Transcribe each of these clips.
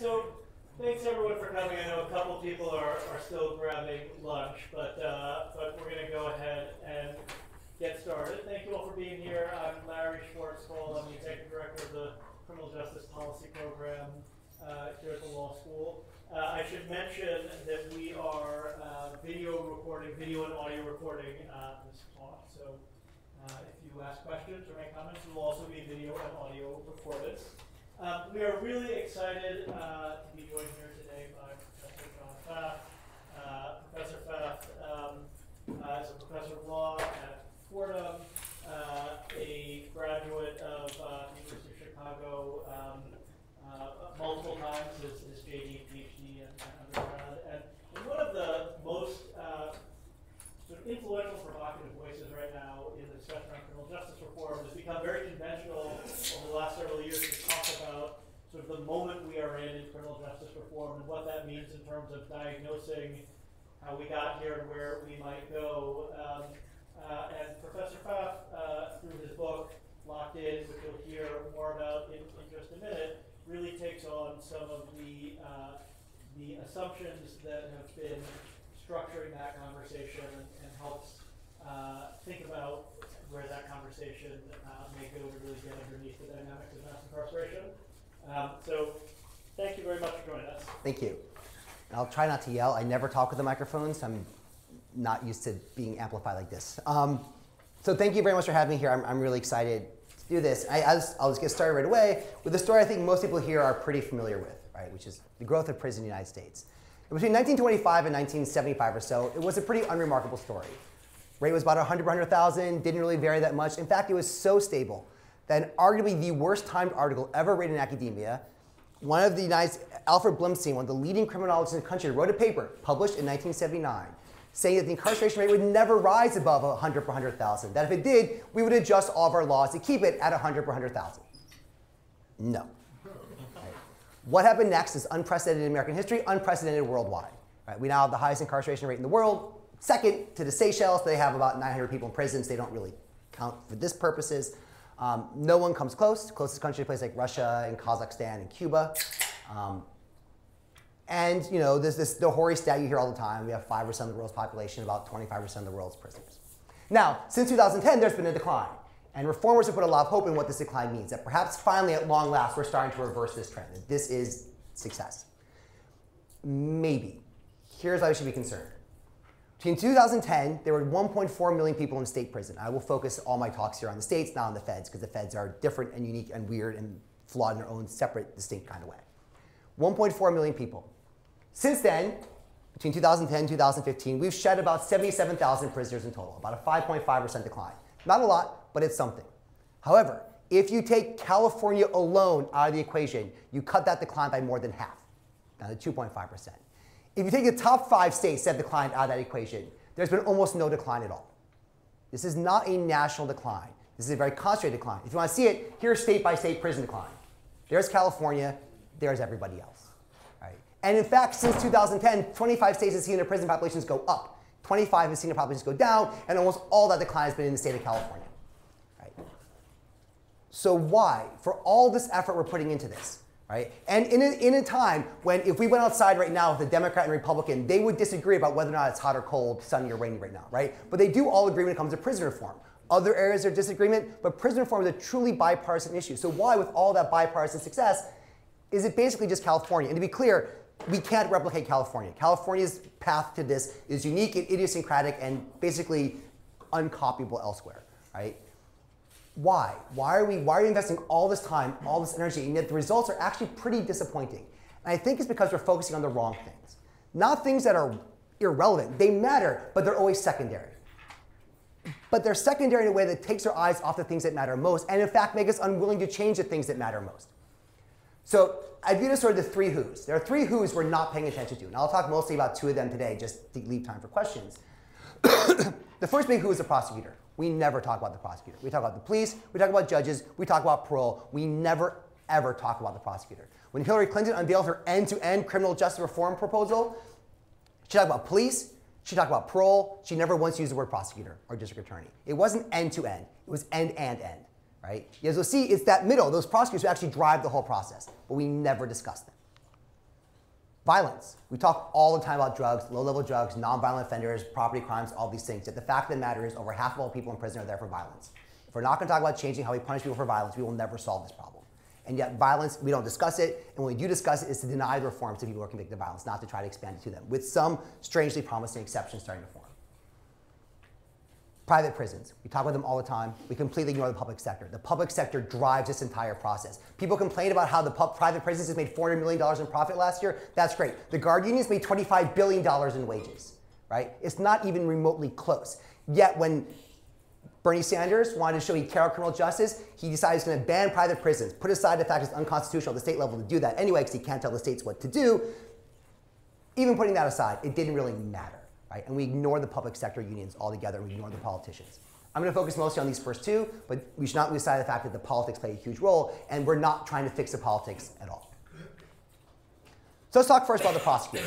So thanks everyone for coming. I know a couple people are still grabbing lunch, but we're going to go ahead and get started. Thank you all for being here. I'm Larry Schwartzwald. I'm the Executive Director of the Criminal Justice Policy Program here at the Law School. I should mention that we are video and audio recording this talk. So if you ask questions or make comments, it will also be video and audio recorded. We are really excited to be joined here today by Professor John Pfaff. Professor Pfaff is a professor of law at Fordham, a graduate of the University of Chicago multiple times, his JD, PhD, and undergrad. And one of the most sort of influential, provocative voices right now in the discussion around criminal justice reform has become very conventional over the last several years to talk about sort of the moment we are in criminal justice reform and what that means in terms of diagnosing how we got here and where we might go. And Professor Pfaff, through his book, Locked In, which you'll hear more about in just a minute, really takes on some of the assumptions that have been structuring that conversation and helps think about where that conversation may go to really get underneath the dynamics of mass incarceration. So thank you very much for joining us. Thank you. I'll try not to yell. I never talk with the microphones. I'm not used to being amplified like this. So thank you very much for having me here. I'm really excited to do this. I'll just get started right away with a story I think most people here are pretty familiar with, right? Which is the growth of prison in the United States. Between 1925 and 1975 or so, it was a pretty unremarkable story. Rate was about 100 per 100,000, didn't really vary that much. In fact, it was so stable that arguably the worst timed article ever written in academia, one of the Alfred Blimstein, one of the leading criminologists in the country, wrote a paper published in 1979 saying that the incarceration rate would never rise above 100 per 100,000. That if it did, we would adjust all of our laws to keep it at 100 per 100,000. No. What happened next is unprecedented in American history, unprecedented worldwide. Right? We now have the highest incarceration rate in the world, second to the Seychelles. They have about 900 people in prisons. They don't really count for this purposes. No one comes close. Closest country, places like Russia and Kazakhstan and Cuba. And you know, there's the hoary stat you hear all the time. We have 5% of the world's population, about 25% of the world's prisoners. Now, since 2010, there's been a decline. And reformers have put a lot of hope in what this decline means, that perhaps finally at long last we're starting to reverse this trend, that this is success. Maybe. Here's why we should be concerned. Between 2010, there were 1.4 million people in state prison. I will focus all my talks here on the states, not on the feds, because the feds are different and unique and weird and flawed in their own separate, distinct kind of way. 1.4 million people. Since then, between 2010 and 2015, we've shed about 77,000 prisoners in total, about a 5.5% decline. Not a lot, but it's something. However, if you take California alone out of the equation, you cut that decline by more than half, down to 2.5%. If you take the top 5 states that declined out of that equation, there's been almost no decline at all. This is not a national decline. This is a very concentrated decline. If you want to see it, here's state-by-state prison decline. There's California, there's everybody else. Right? And in fact, since 2010, 25 states have seen their prison populations go up. 25 have seen their populations go down, and almost all that decline has been in the state of California. Right? So why? For all this effort we're putting into this, right? And in a time when if we went outside right now with a Democrat and Republican, they would disagree about whether or not it's hot or cold, sunny or rainy right now, right? But they do all agree when it comes to prison reform. Other areas of disagreement, but prison reform is a truly bipartisan issue. So why, with all that bipartisan success, is it basically just California? And to be clear, we can't replicate California. California's path to this is unique and idiosyncratic and basically uncopyable elsewhere, right? Why? Why are we investing all this time, all this energy, and yet the results are actually pretty disappointing? And I think it's because we're focusing on the wrong things. Not things that are irrelevant. They matter, but they're always secondary. But they're secondary in a way that takes our eyes off the things that matter most, and in fact make us unwilling to change the things that matter most. So I view this sort of the 3 who's. There are 3 who's we're not paying attention to. And I'll talk mostly about 2 of them today, just to leave time for questions. The first big who is the prosecutor. We never talk about the prosecutor. We talk about the police, we talk about judges, we talk about parole. We never, ever talk about the prosecutor. When Hillary Clinton unveiled her end-to-end criminal justice reform proposal, she talked about police, she talked about parole, she never once used the word prosecutor or district attorney. It wasn't end-to-end, it was end and end. Right? As you'll see, it's that middle, those prosecutors who actually drive the whole process, but we never discuss them. Violence. We talk all the time about drugs, low-level drugs, nonviolent offenders, property crimes, all these things. Yet the fact of the matter is over half of all people in prison are there for violence. If we're not going to talk about changing how we punish people for violence, we will never solve this problem. And yet violence, we don't discuss it, and when we do discuss it, it's to deny the reforms to people who are convicted of violence, not to try to expand it to them, with some strangely promising exceptions starting to form. Private prisons. We talk about them all the time. We completely ignore the public sector. The public sector drives this entire process. People complain about how the private prisons has made $400 million in profit last year. That's great. The guard unions made $25 billion in wages, right? It's not even remotely close. Yet when Bernie Sanders wanted to show he cared about criminal justice, he decided he's going to ban private prisons, put aside the fact it's unconstitutional at the state level to do that anyway because he can't tell the states what to do. Even putting that aside, it didn't really matter. Right? And we ignore the public sector unions altogether, and we ignore the politicians. I'm going to focus mostly on these first two, but we should not lose sight of the fact that the politics play a huge role, and we're not trying to fix the politics at all. So let's talk first about the prosecutors.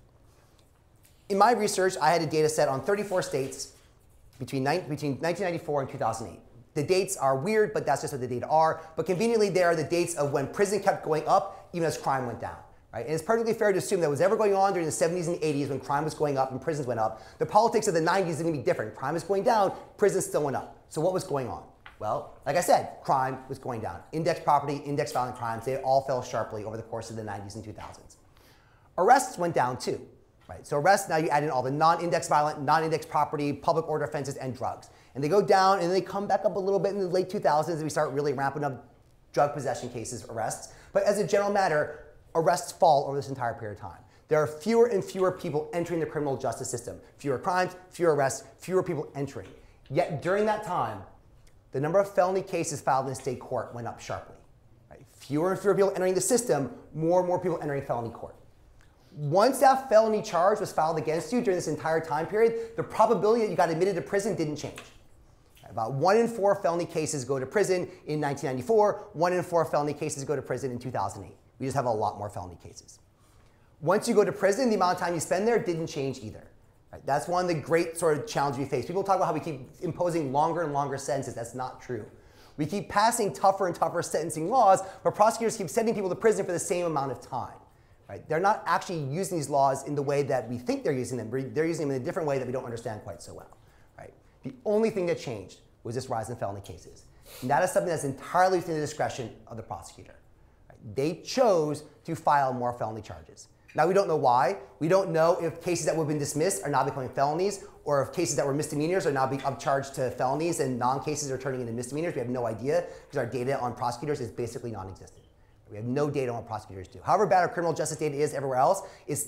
In my research, I had a data set on 34 states between 1994 and 2008. The dates are weird, but that's just what the data are. But conveniently, they are the dates of when prison kept going up, even as crime went down. Right? And it's perfectly fair to assume that was ever going on during the 70s and 80s when crime was going up and prisons went up. The politics of the 90s is going to be different. Crime is going down, prisons still went up. So what was going on? Well, like I said, crime was going down. Index property, index violent crimes, they all fell sharply over the course of the 90s and 2000s. Arrests went down too. Right? So arrests, now you add in all the non-index violent, non-index property, public order offenses, and drugs. And they go down and they come back up a little bit in the late 2000s as we start really ramping up drug possession cases, arrests. But as a general matter, arrests fall over this entire period of time. There are fewer and fewer people entering the criminal justice system. Fewer crimes, fewer arrests, fewer people entering. Yet during that time, the number of felony cases filed in state court went up sharply. Right? Fewer and fewer people entering the system, more and more people entering felony court. Once that felony charge was filed against you during this entire time period, the probability that you got admitted to prison didn't change. About 1 in 4 felony cases go to prison in 1994, 1 in 4 felony cases go to prison in 2008. We just have a lot more felony cases. Once you go to prison, the amount of time you spend there didn't change either. Right? That's one of the great sort of challenges we face. People talk about how we keep imposing longer and longer sentences. That's not true. We keep passing tougher and tougher sentencing laws, but prosecutors keep sending people to prison for the same amount of time. Right? They're not actually using these laws in the way that we think they're using them. They're using them in a different way that we don't understand quite so well. Right? The only thing that changed was this rise in felony cases. And that is something that's entirely within the discretion of the prosecutor. They chose to file more felony charges. Now, we don't know why. We don't know if cases that would have been dismissed are now becoming felonies, or if cases that were misdemeanors are now being upcharged to felonies and non-cases are turning into misdemeanors. We have no idea because our data on prosecutors is basically non-existent. We have no data on what prosecutors do. However bad our criminal justice data is everywhere else,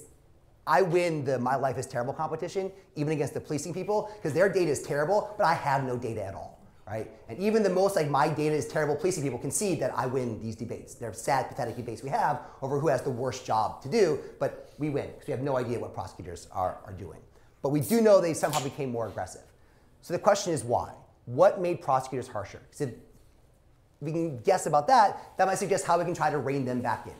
I win the My Life is Terrible competition, even against the policing people, because their data is terrible, but I have no data at all. Right? And even the most like my data is terrible policing people concede that I win these debates. They're sad, pathetic debates we have over who has the worst job to do, but we win because we have no idea what prosecutors are doing. But we do know they somehow became more aggressive. So the question is why? What made prosecutors harsher? Because if we can guess about that, that might suggest how we can try to rein them back in.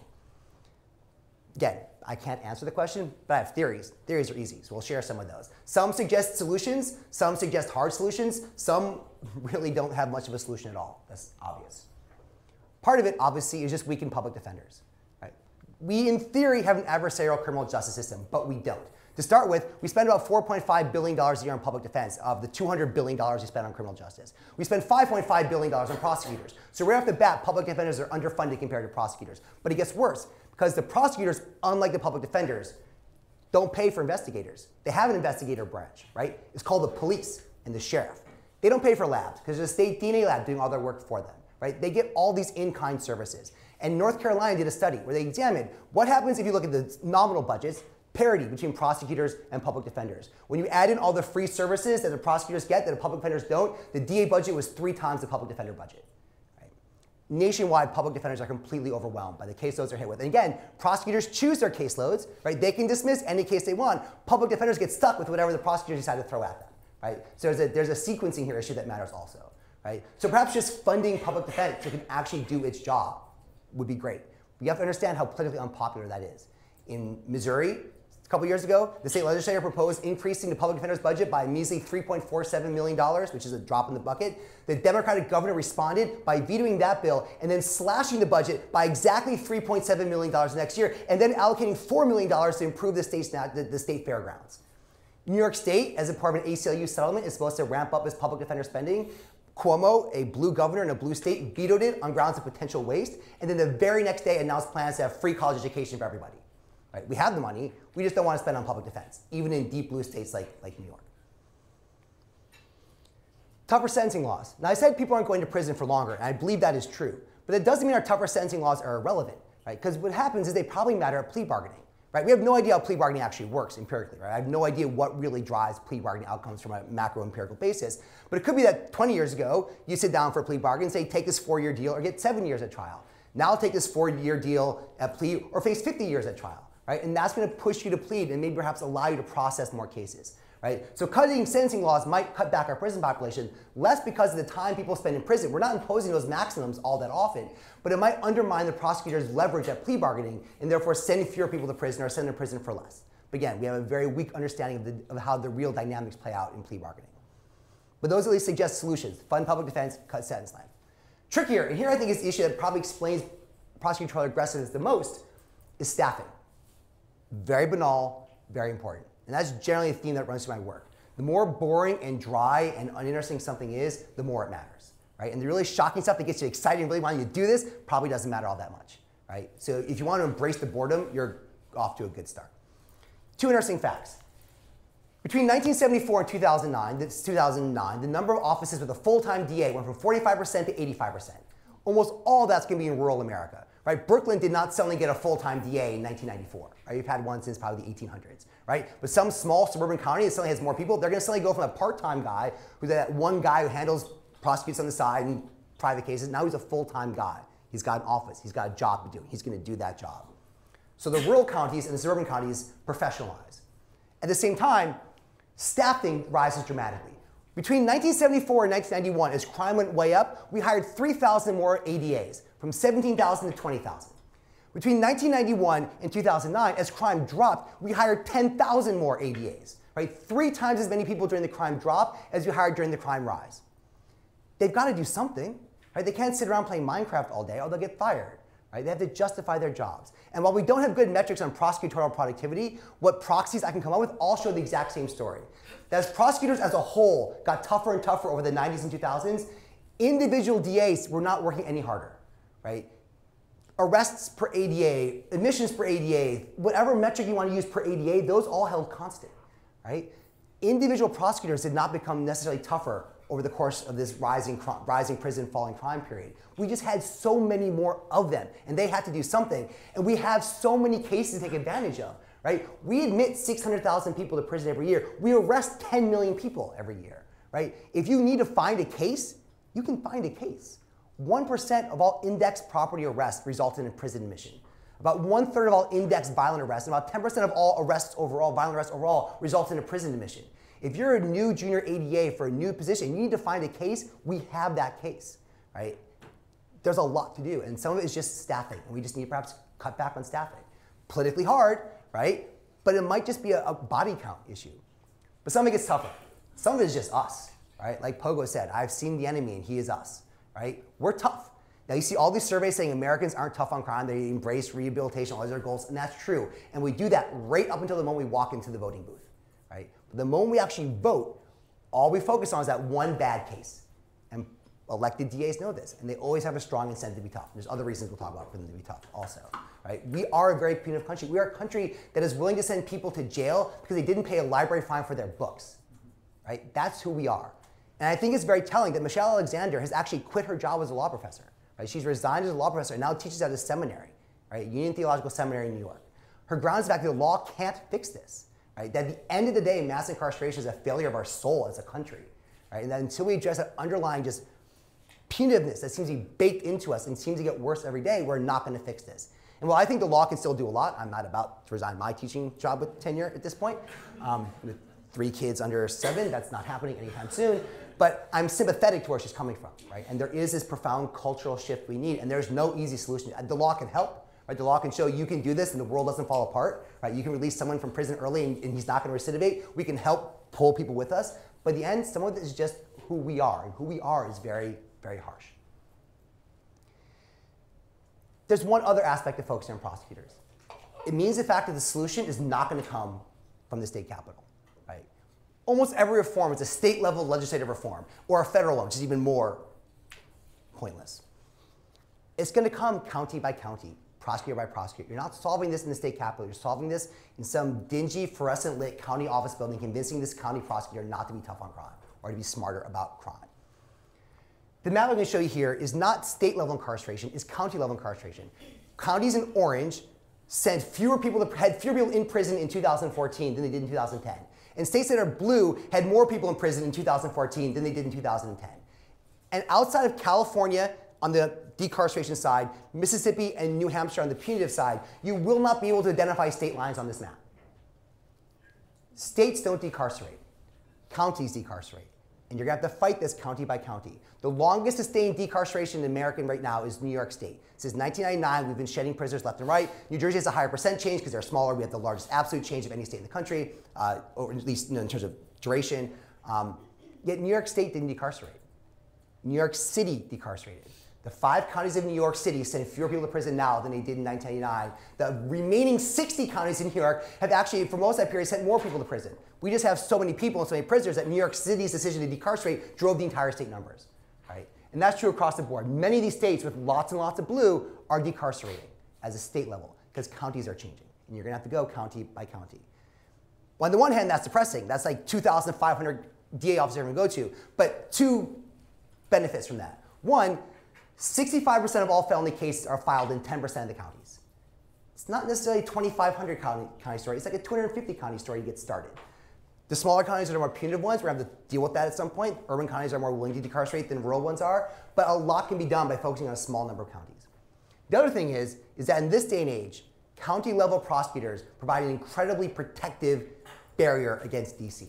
Again, I can't answer the question, but I have theories. Theories are easy, so we'll share some of those. Some suggest solutions, some suggest hard solutions, some really don't have much of a solution at all. That's obvious. Part of it, obviously, is just weakened public defenders. Right? We, in theory, have an adversarial criminal justice system, but we don't. To start with, we spend about $4.5 billion a year on public defense of the $200 billion we spend on criminal justice. We spend $5.5 billion on prosecutors. So right off the bat, public defenders are underfunded compared to prosecutors. But it gets worse, because the prosecutors, unlike the public defenders, don't pay for investigators. They have an investigator branch, right? It's called the police and the sheriff. They don't pay for labs, because there's a state DNA lab doing all their work for them, right? They get all these in-kind services. And North Carolina did a study where they examined what happens if you look at the nominal budgets, parity between prosecutors and public defenders. When you add in all the free services that the prosecutors get that the public defenders don't, the DA budget was 3 times the public defender budget. Right? Nationwide, public defenders are completely overwhelmed by the caseloads they're hit with. And again, prosecutors choose their caseloads, right? They can dismiss any case they want. Public defenders get stuck with whatever the prosecutors decide to throw at them. Right? So there's a sequencing here issue that matters also. Right? So perhaps just funding public defense so it can actually do its job would be great. We have to understand how politically unpopular that is. In Missouri, A couple years ago, the state legislature proposed increasing the public defender's budget by a measly $3.47 million, which is a drop in the bucket. The Democratic governor responded by vetoing that bill and then slashing the budget by exactly $3.7 million next year, and then allocating $4 million to improve the state fairgrounds. New York State, as a part of an ACLU settlement, is supposed to ramp up its public defender spending. Cuomo, a blue governor in a blue state, vetoed it on grounds of potential waste, and then the very next day announced plans to have free college education for everybody. Right? We have the money, we just don't want to spend on public defense, even in deep blue states like New York. Tougher sentencing laws. Now I said people aren't going to prison for longer, and I believe that is true, but it doesn't mean our tougher sentencing laws are irrelevant, right? Because what happens is they probably matter at plea bargaining. Right? We have no idea how plea bargaining actually works empirically. Right? I have no idea what really drives plea bargaining outcomes from a macro empirical basis. But it could be that 20 years ago, you sit down for a plea bargain and say, take this 4-year deal or get 7 years at trial. Now take this 4-year deal at plea or face 50 years at trial. Right? And that's going to push you to plead and maybe perhaps allow you to process more cases. Right? So cutting sentencing laws might cut back our prison population, less because of the time people spend in prison. We're not imposing those maximums all that often, but it might undermine the prosecutor's leverage at plea bargaining and therefore send fewer people to prison or send them to prison for less. But again, we have a very weak understanding of how the real dynamics play out in plea bargaining. But those at least suggest solutions: fund public defense, cut sentence length. Trickier, and here I think is the issue that probably explains prosecutorial aggressiveness the most, is staffing. Very banal, very important. And that's generally a theme that runs through my work. The more boring and dry and uninteresting something is, the more it matters. Right? And the really shocking stuff that gets you excited and really wanting to do this probably doesn't matter all that much. Right? So if you want to embrace the boredom, you're off to a good start. 2 interesting facts. Between 1974 and 2009, the number of offices with a full-time DA went from 45% to 85%. Almost all of that's going to be in rural America. Right? Brooklyn did not suddenly get a full-time DA in 1994. Right? You've had one since probably the 1800s. Right? But some small suburban county that suddenly has more people, they're going to suddenly go from a part-time guy, who's that one guy who prosecutes on the side in private cases. Now he's a full-time guy. He's got an office. He's got a job to do. He's going to do that job. So the rural counties and the suburban counties professionalize. At the same time, staffing rises dramatically. Between 1974 and 1991, as crime went way up, we hired 3,000 more ADAs, from 17,000 to 20,000. Between 1991 and 2009, as crime dropped, we hired 10,000 more ADAs, right? 3 times as many people during the crime drop as we hired during the crime rise. They've got to do something, right? They can't sit around playing Minecraft all day or they'll get fired, right? They have to justify their jobs. And while we don't have good metrics on prosecutorial productivity, what proxies I can come up with all show the exact same story. That as prosecutors as a whole got tougher and tougher over the 90s and 2000s, individual DAs were not working any harder, right? Arrests per ADA, admissions per ADA, whatever metric you want to use per ADA, those all held constant, right? Individual prosecutors did not become necessarily tougher over the course of this rising prison, falling crime period. We just had so many more of them, and they had to do something. And we have so many cases to take advantage of, right? We admit 600,000 people to prison every year. We arrest 10 million people every year, right? If you need to find a case, you can find a case. 1% of all indexed property arrests resulted in prison admission. About 1/3 of all indexed violent arrests, and about 10% of all arrests overall, violent arrests overall, result in a prison admission. If you're a new junior ADA for a new position, you need to find a case, we have that case, right? There's a lot to do, and some of it is just staffing, and we just need to perhaps cut back on staffing. Politically hard, right? But it might just be a body count issue. But some of it gets tougher. Some of it is just us, right? Like Pogo said, I've seen the enemy and he is us, right? We're tough. Now you see all these surveys saying Americans aren't tough on crime, they embrace rehabilitation, all their goals, and that's true. And we do that right up until the moment we walk into the voting booth, right? But the moment we actually vote, all we focus on is that one bad case. And elected DAs know this, and they always have a strong incentive to be tough. There's other reasons we'll talk about for them to be tough also, right? We are a very punitive country. We are a country that is willing to send people to jail because they didn't pay a library fine for their books, right? That's who we are. And I think it's very telling that Michelle Alexander has actually quit her job as a law professor, right? She's resigned as a law professor and now teaches at a seminary, right? Union Theological Seminary in New York. Her grounds is that the law can't fix this, right? That at the end of the day, mass incarceration is a failure of our soul as a country, right? And that until we address that underlying just punitiveness that seems to be baked into us and seems to get worse every day, we're not going to fix this. And while I think the law can still do a lot, I'm not about to resign my teaching job with tenure at this point. With 3 kids under 7, that's not happening anytime soon. But I'm sympathetic to where she's coming from, right? And there is this profound cultural shift we need, and there's no easy solution. The law can help, Right? The law can show you can do this and the world doesn't fall apart. Right? You can release someone from prison early and he's not going to recidivate. We can help pull people with us. But in the end, some of this is just who we are. And who we are is very, very harsh. There's one other aspect of focusing on prosecutors. It means the fact that the solution is not going to come from the state capitol. Right? Almost every reform is a state-level legislative reform or a federal one, which is even more pointless. It's going to come county by county, prosecutor by prosecutor. You're not solving this in the state capitol. You're solving this in some dingy, fluorescent lit county office building, convincing this county prosecutor not to be tough on crime or to be smarter about crime. The map I'm going to show you here is not state-level incarceration, it's county-level incarceration. Counties in orange had fewer people in prison in 2014 than they did in 2010. And states that are blue had more people in prison in 2014 than they did in 2010. And outside of California on the decarceration side, Mississippi and New Hampshire on the punitive side, you will not be able to identify state lines on this map. States don't decarcerate. Counties decarcerate. And you're going to have to fight this county by county. The longest sustained decarceration in America right now is New York State. Since 1999, we've been shedding prisoners left and right. New Jersey has a higher percent change because they're smaller. We have the largest absolute change of any state in the country, or at least in terms of duration. Yet New York State didn't decarcerate. New York City decarcerated. The 5 counties of New York City send fewer people to prison now than they did in 1999. The remaining 60 counties in New York have actually, for most of that period, sent more people to prison. We just have so many people and so many prisoners that New York City's decision to decarcerate drove the entire state numbers. Right? And that's true across the board. Many of these states with lots and lots of blue are decarcerating as a state level because counties are changing. And you're going to have to go county by county. Well, on the one hand, that's depressing. That's like 2,500 DA officers you're going to go to. But 2 benefits from that. One, 65% of all felony cases are filed in 10% of the counties. It's not necessarily a 2,500 county story. It's like a 250 county story to get started. The smaller counties are the more punitive ones. We're going to have to deal with that at some point. Urban counties are more willing to decarcerate than rural ones are. But a lot can be done by focusing on a small number of counties. The other thing is that in this day and age, county-level prosecutors provide an incredibly protective barrier against DC.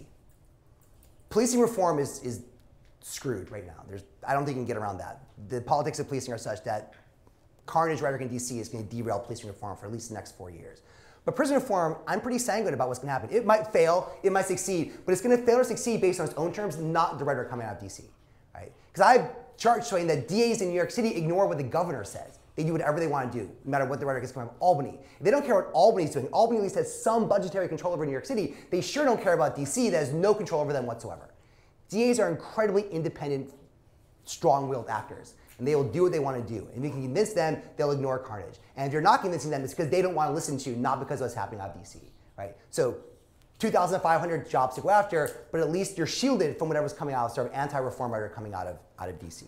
Policing reform is screwed right now. I don't think you can get around that. The politics of policing are such that carnage rhetoric in DC is going to derail policing reform for at least the next 4 years. But prison reform, I'm pretty sanguine about what's going to happen. It might fail, it might succeed, but it's going to fail or succeed based on its own terms, not the rhetoric coming out of DC. Right? Because I have charts showing that DAs in New York City ignore what the governor says. They do whatever they want to do, no matter what the rhetoric is coming from Albany. If they don't care what Albany's doing, Albany at least has some budgetary control over New York City. They sure don't care about DC that has no control over them whatsoever. DAs are incredibly independent, strong-willed actors, and they will do what they want to do. And if you can convince them, they'll ignore carnage. And if you're not convincing them, it's because they don't want to listen to you, not because of what's happening out of DC. Right? So 2,500 jobs to go after, but at least you're shielded from whatever's coming out of sort of anti-reform rhetoric coming out of DC.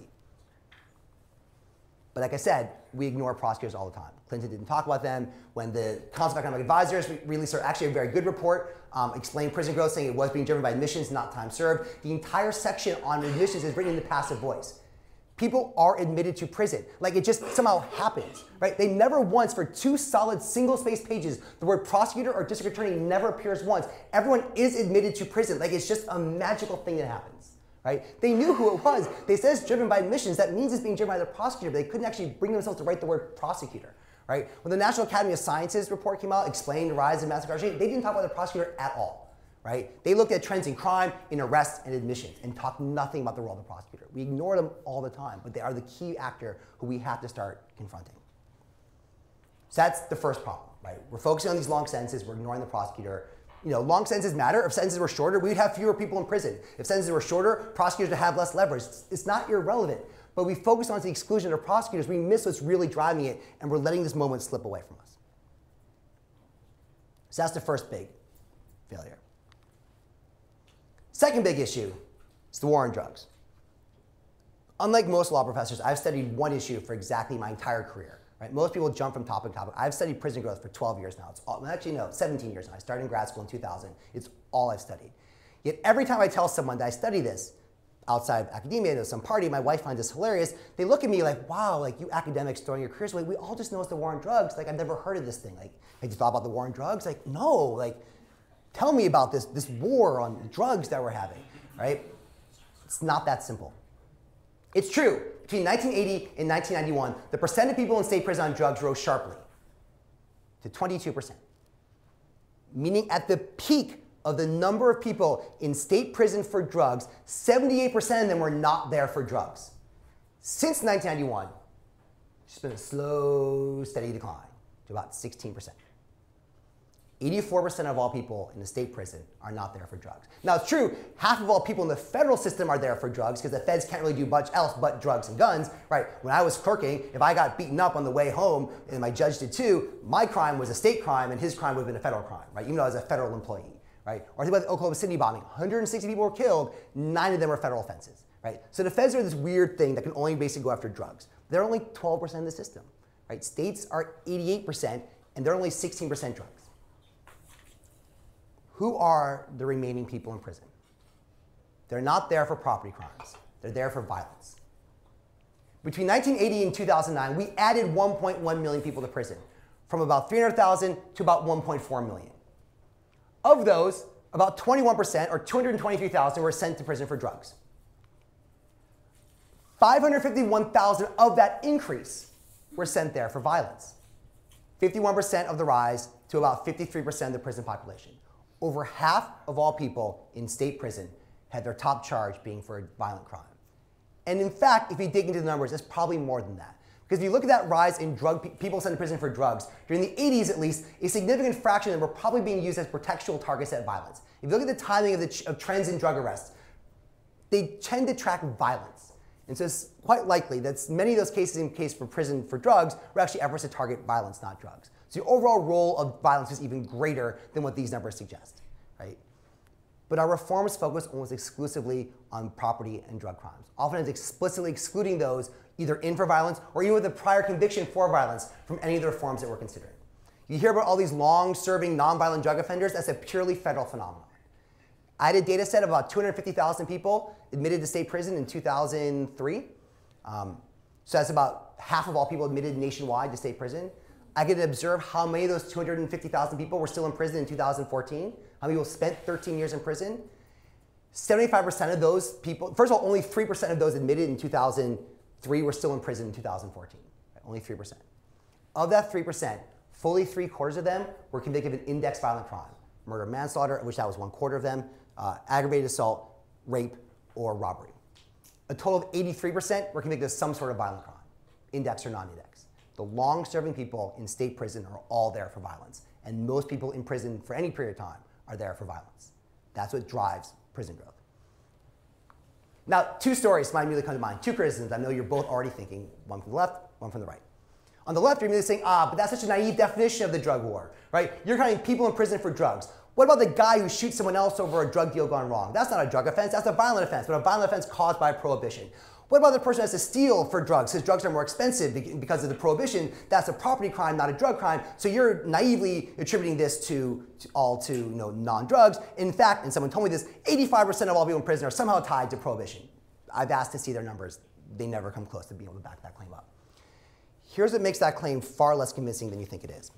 But like I said, we ignore prosecutors all the time. Clinton didn't talk about them. When the Council of Economic Advisors released actually a very good report, explaining prison growth, saying it was being driven by admissions, not time served. The entire section on admissions is written in the passive voice. People are admitted to prison. Like it just somehow happens, right? They never once, for 2 solid single-spaced pages, the word prosecutor or district attorney never appears once. Everyone is admitted to prison. Like it's just a magical thing that happens. Right? They knew who it was. They said it's driven by admissions. That means it's being driven by the prosecutor, but they couldn't actually bring themselves to write the word prosecutor. Right? When the National Academy of Sciences report came out explaining the rise of mass incarceration, they didn't talk about the prosecutor at all. Right? They looked at trends in crime, in arrests, and admissions, and talked nothing about the role of the prosecutor. We ignore them all the time, but they are the key actor who we have to start confronting. So that's the first problem. Right? We're focusing on these long sentences. We're ignoring the prosecutor. You know, long sentences matter. If sentences were shorter, we would have fewer people in prison. If sentences were shorter, prosecutors would have less leverage. It's not irrelevant, but we focus on the exclusion of prosecutors. We miss what's really driving it, and we're letting this moment slip away from us. So that's the first big failure. Second big issue is the war on drugs. Unlike most law professors, I've studied one issue for exactly my entire career. Right? Most people jump from topic to topic. I've studied prison growth for 12 years now. Actually, no, 17 years now. I started in grad school in 2000. It's all I've studied. Yet every time I tell someone that I study this, outside of academia, at some party, my wife finds this hilarious. They look at me like, wow, like you academics throwing your careers away. We all just know it's the war on drugs. Like I've never heard of this thing. Like, have you thought about the war on drugs? Like, no, like tell me about this war on drugs that we're having, right? It's not that simple. It's true. Between 1980 and 1991, the percent of people in state prison on drugs rose sharply. to 22%. Meaning at the peak of the number of people in state prison for drugs, 78% of them were not there for drugs. Since 1991, it's been a slow, steady decline to about 16%. 84% of all people in the state prison are not there for drugs. Now it's true, half of all people in the federal system are there for drugs because the feds can't really do much else but drugs and guns, right? When I was clerking, if I got beaten up on the way home and my judge did too, my crime was a state crime and his crime would have been a federal crime, right? Even though I was a federal employee, right? Or think about the Oklahoma City bombing, 160 people were killed, 9 of them were federal offenses, right? So the feds are this weird thing that can only basically go after drugs. They're only 12% of the system, right? States are 88% and they're only 16% drugs. Who are the remaining people in prison? They're not there for property crimes. They're there for violence. Between 1980 and 2009, we added 1.1 million people to prison, from about 300,000 to about 1.4 million. Of those, about 21%, or 223,000, were sent to prison for drugs. 551,000 of that increase were sent there for violence. 51% of the rise to about 53% of the prison population. Over half of all people in state prison had their top charge being for a violent crime. And in fact, if you dig into the numbers, it's probably more than that. Because if you look at that rise in people sent to prison for drugs, during the 80s at least, a significant fraction of them were probably being used as pretextual targets at violence. If you look at the timing of trends in drug arrests, they tend to track violence. And so it's quite likely that many of those cases in case for prison for drugs were actually efforts to target violence, not drugs. So the overall role of violence is even greater than what these numbers suggest, right? But our reforms focus almost exclusively on property and drug crimes, often explicitly excluding those either in for violence or even with a prior conviction for violence from any of the reforms that we're considering. You hear about all these long-serving nonviolent drug offenders. That's a purely federal phenomenon. I had a data set of about 250,000 people admitted to state prison in 2003. So that's about half of all people admitted nationwide to state prison. I could observe how many of those 250,000 people were still in prison in 2014, how many people spent 13 years in prison. 75% of those people, first of all, only 3% of those admitted in 2003 were still in prison in 2014, right? Only 3%. Of that 3%, fully 3/4 of them were convicted of an index violent crime, murder, manslaughter, of which that was 1/4 of them, aggravated assault, rape, or robbery. A total of 83% were convicted of some sort of violent crime, index or non-index. The long-serving people in state prison are all there for violence. And most people in prison for any period of time are there for violence. That's what drives prison growth. Now, 2 stories might immediately come to mind. 2 criticisms I know you're both already thinking, one from the left, one from the right. On the left, you're immediately saying, but that's such a naive definition of the drug war, right? You're counting people in prison for drugs. What about the guy who shoots someone else over a drug deal gone wrong? That's not a drug offense, that's a violent offense, but a violent offense caused by prohibition. What about the person who has to steal for drugs? Because drugs are more expensive because of the prohibition. That's a property crime, not a drug crime. So you're naively attributing this to non-drugs. In fact, and someone told me this, 85% of all people in prison are somehow tied to prohibition. I've asked to see their numbers. They never come close to being able to back that claim up. Here's what makes that claim far less convincing than you think it is.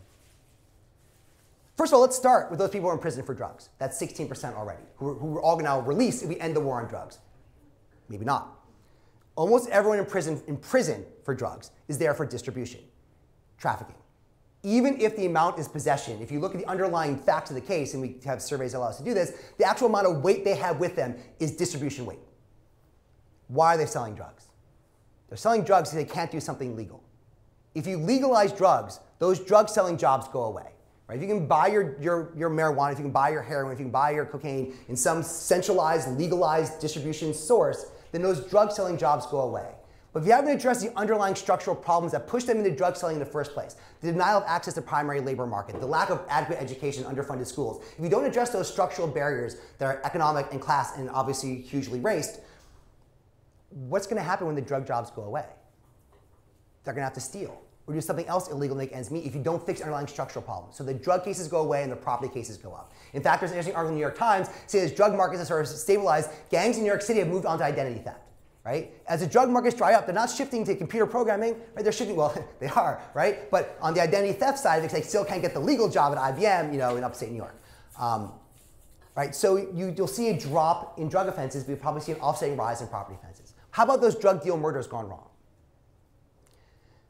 First of all, let's start with those people who are in prison for drugs. That's 16% already, who are all now released if we end the war on drugs. Maybe not. Almost everyone in prison for drugs is there for distribution, trafficking. Even if the amount is possession, if you look at the underlying facts of the case, and we have surveys that allow us to do this, the actual amount of weight they have with them is distribution weight. Why are they selling drugs? They're selling drugs because they can't do something legal. If you legalize drugs, those drug selling jobs go away. Right? If you can buy your marijuana, if you can buy your heroin, if you can buy your cocaine in some centralized, legalized distribution source, then those drug selling jobs go away. But if you haven't addressed the underlying structural problems that push them into drug selling in the first place, the denial of access to primary labor market, the lack of adequate education, underfunded schools, if you don't address those structural barriers that are economic and class and obviously hugely raced, what's going to happen when the drug jobs go away? They're going to have to steal or do something else illegal to make ends meet if you don't fix underlying structural problems. So the drug cases go away and the property cases go up. In fact, there's an interesting article in the New York Times saying as drug markets have sort of stabilized, gangs in New York City have moved on to identity theft. Right? As the drug markets dry up, they're not shifting to computer programming, right? They're shifting, well, they are, right? But on the identity theft side, because they still can't get the legal job at IBM, in upstate New York. Right? So you'll see a drop in drug offenses, but you'll probably see an offsetting rise in property offenses. How about those drug deal murders gone wrong?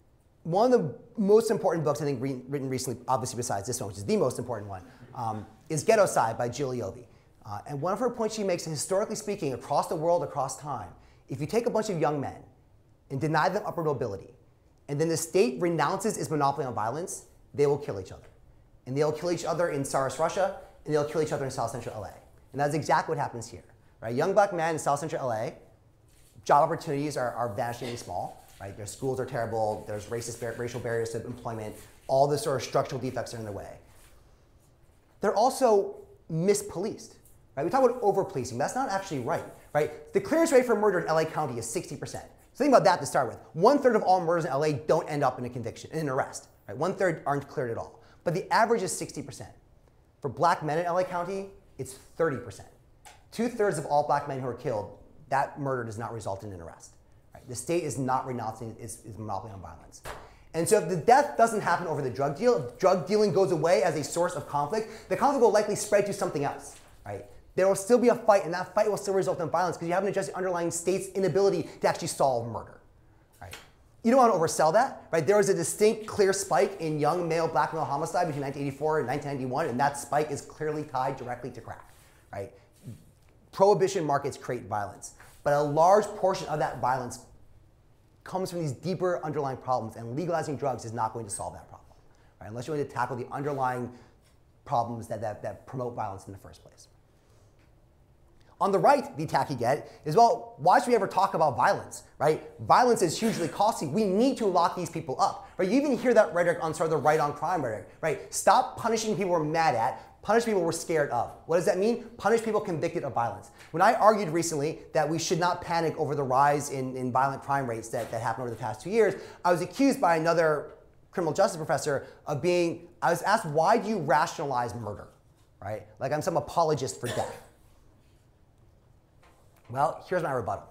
one of the most important books I think written recently, obviously besides this one, which is the most important one, is Ghetto Side by Jill Iovine. And one of her points she makes, historically speaking, across the world, across time, if you take a bunch of young men and deny them upward mobility, and then the state renounces its monopoly on violence, they will kill each other. And they'll kill each other in Tsarist Russia, and they'll kill each other in South Central LA. And that's exactly what happens here. Right? Young black men in South Central LA, job opportunities are vanishingly small. Right? Their schools are terrible, there's racial barriers to employment, all the sort of structural defects are in their way. They're also mispoliced. Right? We talk about over-policing, that's not actually right. Right? The clearance rate for murder in LA County is 60%. So think about that to start with. 1/3 of all murders in LA don't end up in a conviction, in an arrest. Right? 1/3 aren't cleared at all. But the average is 60%. For black men in LA County, it's 30%. 2/3 of all black men who are killed, that murder does not result in an arrest. Right? The state is not renouncing its monopoly on violence. And so if the death doesn't happen over the drug deal, if drug dealing goes away as a source of conflict, the conflict will likely spread to something else. Right? There will still be a fight, and that fight will still result in violence because you haven't addressed the underlying state's inability to actually solve murder. Right? You don't want to oversell that. Right? There was a distinct, clear spike in young male black male homicide between 1984 and 1991, and that spike is clearly tied directly to crack. Right? Prohibition markets create violence, but a large portion of that violence comes from these deeper underlying problems, and legalizing drugs is not going to solve that problem. Right? Unless you're going to tackle the underlying problems that promote violence in the first place. On the right, the attack you get is, well, why should we ever talk about violence, right? Violence is hugely costly. We need to lock these people up, right? You even hear that rhetoric on sort of the right on crime rhetoric, right? Stop punishing people we're mad at, punish people we're scared of. What does that mean? Punish people convicted of violence. When I argued recently that we should not panic over the rise in violent crime rates that happened over the past 2 years, I was accused by another criminal justice professor of being, I was asked, why do you rationalize murder, right? Like I'm some apologist for death. Well, here's my rebuttal.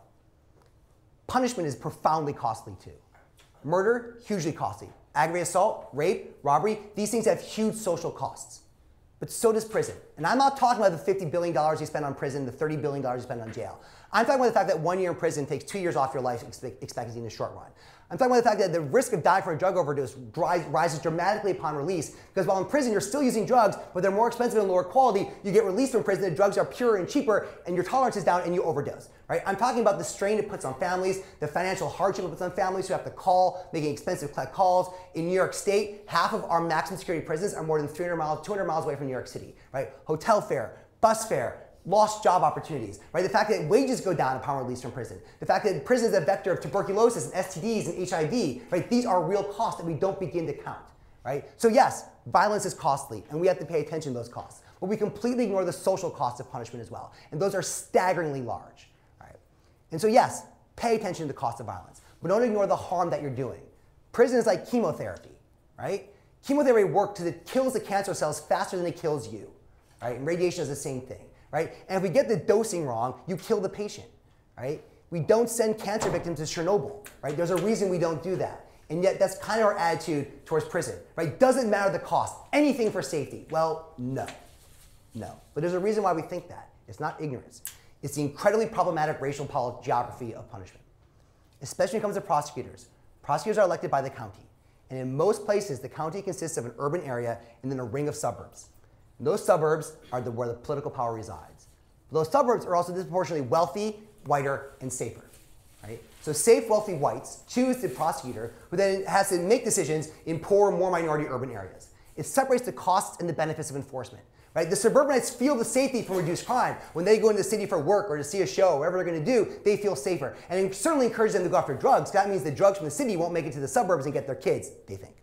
Punishment is profoundly costly too. Murder, hugely costly. Aggravated assault, rape, robbery, these things have huge social costs. But so does prison. And I'm not talking about the $50 billion you spend on prison, the $30 billion you spend on jail. I'm talking about the fact that 1 year in prison takes 2 years off your life expectancy in the short run. I'm talking about the fact that the risk of dying from a drug overdose rises dramatically upon release, because while in prison you're still using drugs, but they're more expensive and lower quality. You get released from prison, the drugs are purer and cheaper, and your tolerance is down and you overdose. Right? I'm talking about the strain it puts on families, the financial hardship it puts on families who have to call, making expensive calls. In New York State, half of our maximum security prisons are more than 200 miles away from New York City. Right? Hotel fare, bus fare, lost job opportunities, right? The fact that wages go down upon release from prison. The fact that prison is a vector of tuberculosis and STDs and HIV, right? These are real costs that we don't begin to count, right? So yes, violence is costly, and we have to pay attention to those costs. But we completely ignore the social costs of punishment as well, and those are staggeringly large, right? And so yes, pay attention to the cost of violence, but don't ignore the harm that you're doing. Prison is like chemotherapy, right? Chemotherapy works because it kills the cancer cells faster than it kills you, right? And radiation is the same thing. Right? And if we get the dosing wrong, you kill the patient. Right? We don't send cancer victims to Chernobyl. Right? There's a reason we don't do that. And yet that's kind of our attitude towards prison. Right? Doesn't matter the cost. Anything for safety. Well, no. No. But there's a reason why we think that. It's not ignorance. It's the incredibly problematic racial geography of punishment. Especially when it comes to prosecutors. Prosecutors are elected by the county. And in most places, the county consists of an urban area and then a ring of suburbs. Those suburbs are where the political power resides. Those suburbs are also disproportionately wealthy, whiter, and safer. Right? So safe, wealthy whites choose the prosecutor, who then has to make decisions in poor, more minority urban areas. It separates the costs and the benefits of enforcement. Right? The suburbanites feel the safety from reduced crime. When they go into the city for work or to see a show, whatever they're going to do, they feel safer. And it certainly encourages them to go after drugs. That means the drugs from the city won't make it to the suburbs and get their kids, they think.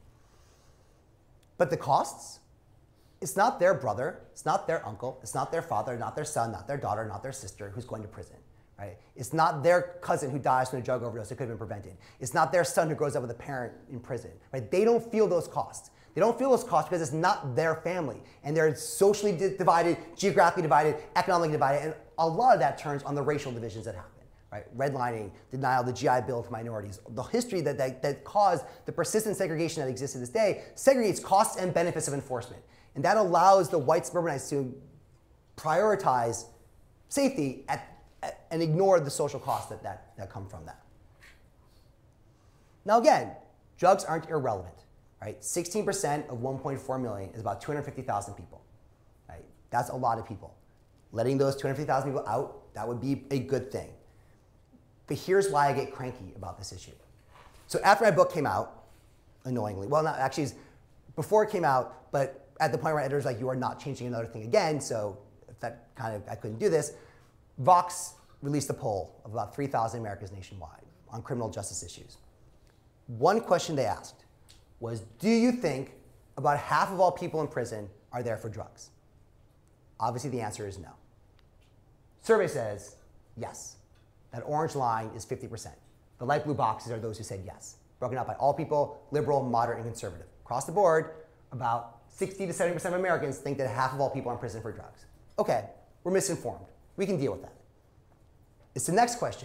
But the costs? It's not their brother, it's not their uncle, it's not their father, not their son, not their daughter, not their sister who's going to prison. Right? It's not their cousin who dies from a drug overdose that could have been prevented. It's not their son who grows up with a parent in prison. Right? They don't feel those costs. They don't feel those costs because it's not their family. And they're socially divided, geographically divided, economically divided, and a lot of that turns on the racial divisions that happen. Right? Redlining, denial of the GI Bill to minorities. The history that caused the persistent segregation that exists to this day segregates costs and benefits of enforcement. And that allows the white suburbanites to prioritize safety and ignore the social costs that come from that. Now again, drugs aren't irrelevant, right? 16% of 1.4 million is about 250,000 people, right? That's a lot of people. Letting those 250,000 people out, that would be a good thing. But here's why I get cranky about this issue. So after my book came out, annoyingly, well, not actually, before it came out, but at the point where editors like, you are not changing another thing again, so that kind of, I couldn't do this, Vox released a poll of about 3,000 Americans nationwide on criminal justice issues. One question they asked was, do you think about half of all people in prison are there for drugs? Obviously, the answer is no. Survey says yes. That orange line is 50%. The light blue boxes are those who said yes, broken out by all people, liberal, moderate, and conservative. Across the board, about 60 to 70% of Americans think that half of all people are in prison for drugs. Okay, we're misinformed. We can deal with that. It's the next question